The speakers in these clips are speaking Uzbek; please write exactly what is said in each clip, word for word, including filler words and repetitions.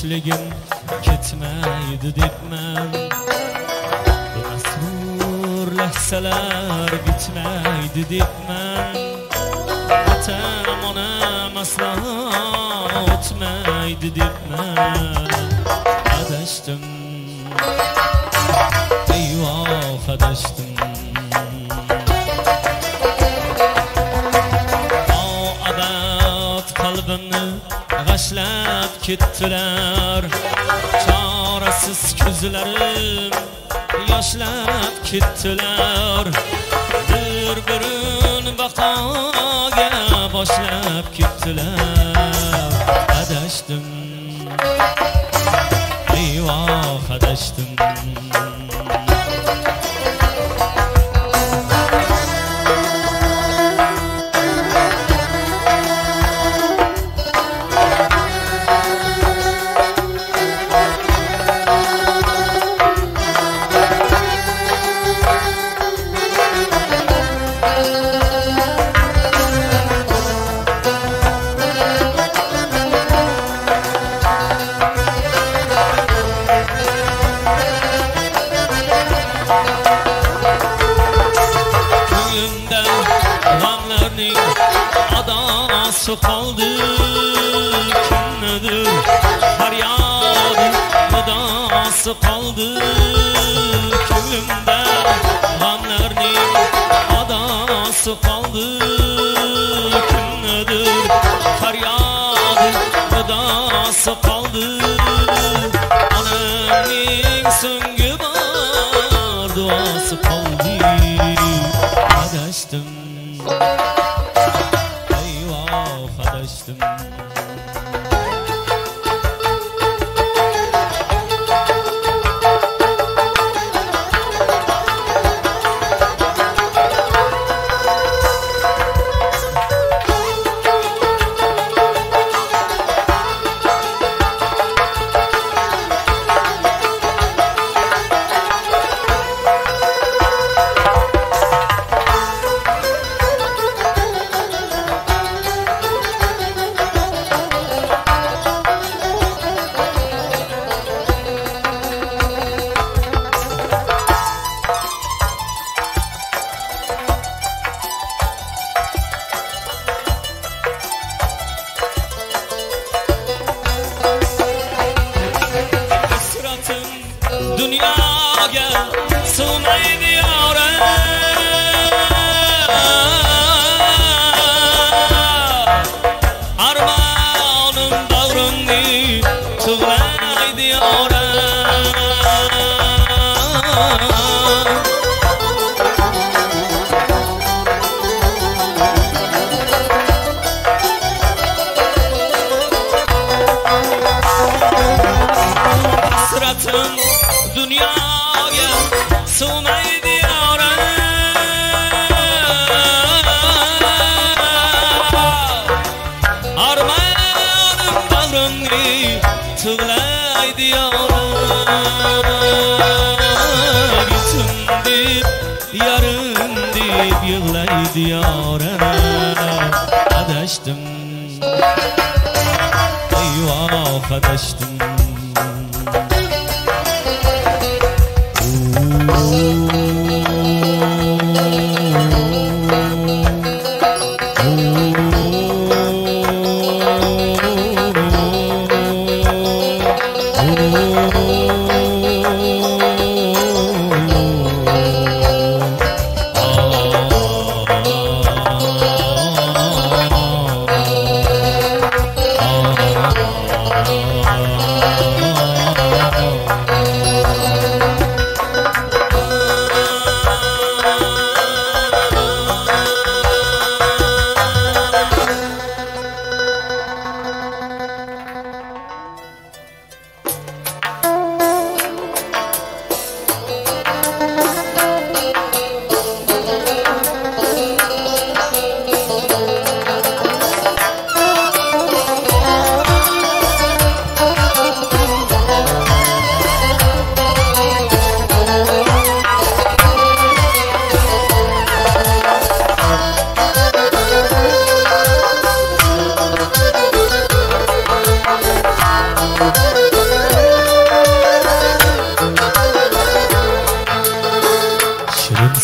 yoshligim ketmaydi debman. Bu masrur lahzalar bitmaydi debman. Otam onam aslo o'tmaydi debman. Adashdim, eyvoh adashdim. Qalbimni g'ashlab ketdilar, chorasiz ko'zlarim yoshlab ketdilar. Bir-birin baqoga boshlab ketdilar. Adashdim, eyvoh adashdim. Adası qaldı kimnidir, faryadı adası qaldı ko'nglimda. G'amlarning adası qaldı kimnidir, faryadı adası qaldı. Onamning so'nggi bor duosi qaldı. Adashdim, adashdim. Dunyoga sig'maydi yorim, armonim bag'rimni tug'laydi yorim. Hasratim dunyoga sig'maydi yorim, armonim bag'rimni tug'laydi yorim. Yetim deb yarim deb yig'laydi yorim. Adashdim, eyvoh adashdim. Oh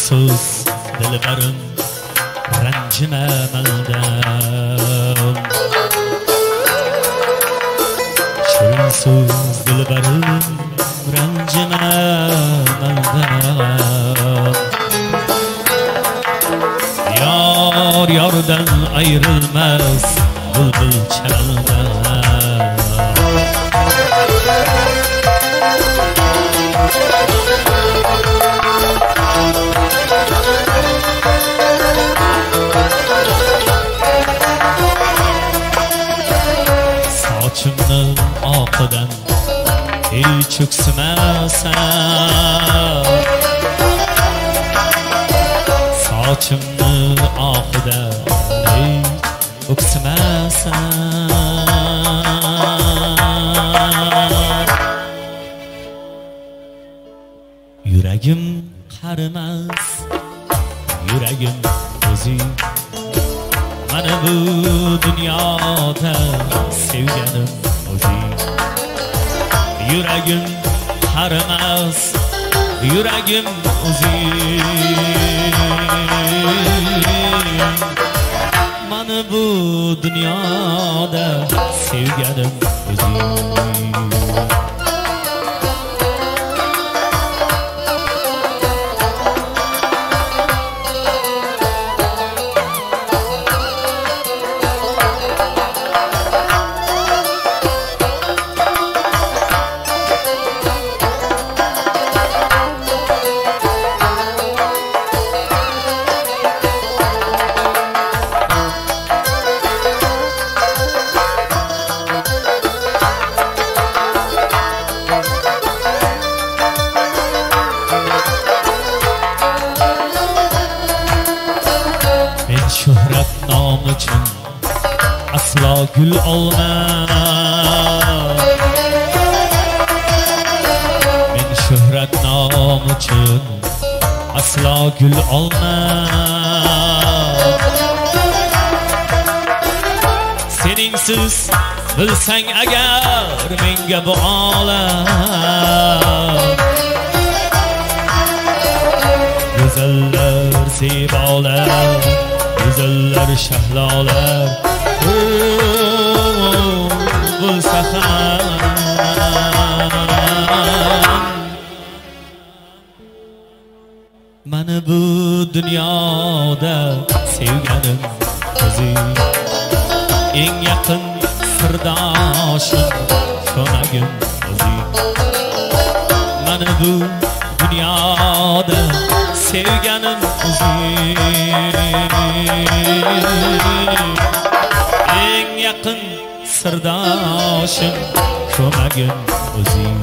so'z dilbarim ranjima maldan shirin so'z dilbarim ranjima maldan yor yordan ayrılmaz bulbul çaldan sochimni oqidan hech o'ksimasan sochimni oqidan hech o'ksimasan yuragim qarimas yuragim o'zing mana bu dunyoda sevganim o'zing yuragim qarimas yuragim o'zing mana bu dunyoda sevganim o'zing shuhrat nomi uchun aslo gul olmam men shuhrat nomi uchun aslo gul olmam seningsiz bilsang agar menga bu olam go'zallar zebolar güzeller şahlolar bo'lsa ham mana bu dunyoda sevganim o'zing eng yaqin sirdoshim ko'magim o'zing mana bu dunyoda sevganim o'zing eng yaqin sirdoshim ko'magim o'zing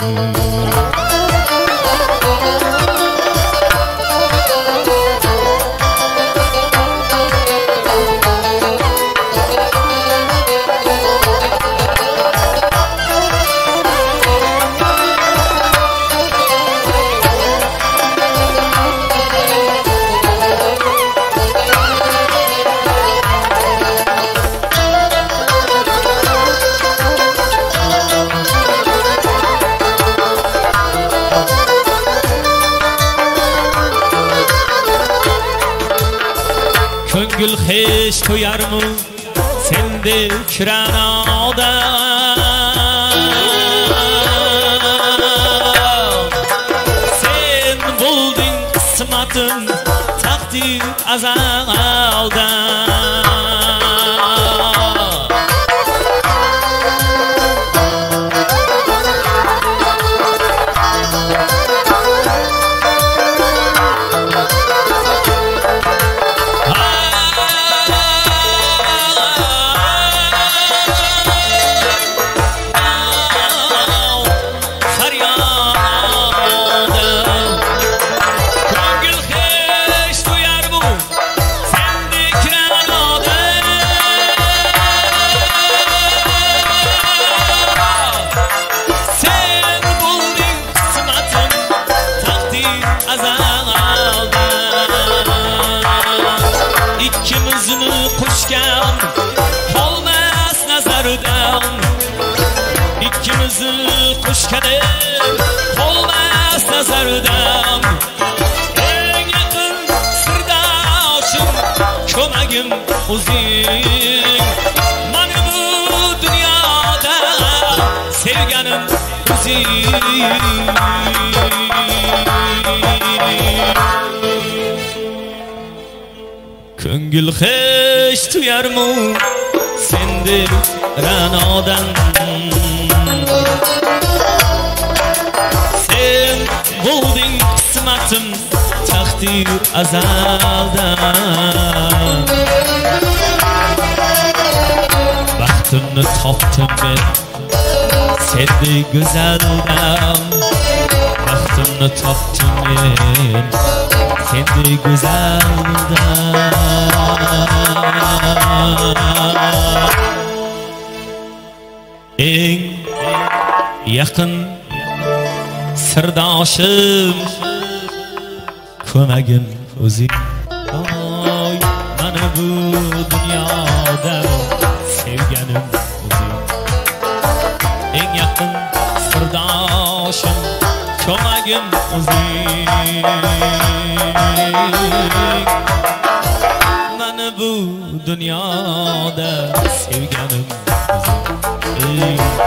ko'ngil hech to'yarmi sendek ra'noda sen bo'lding qismatim taqdir azalda ikkimizni qo'shgan qolmas nazardan ikkimizni qo'shgan qolmas nazardan eng yaqin Ko'ngil hech tuyarmu sendek ra'nodan. Sen bo'lding qismatim taqdir azaldan. Baxtimni topdim men sendek go'zaldan. Baxtimni topdim men sendek go'zaldan. Eng yaqin sirdoshim ko'magin o'zing. Oy, mana bu dunyoda sevganim o'zing. Eng yaqin sirdoshim ko'magin o'zing. Mana bu dunyoda sevganim o'zing.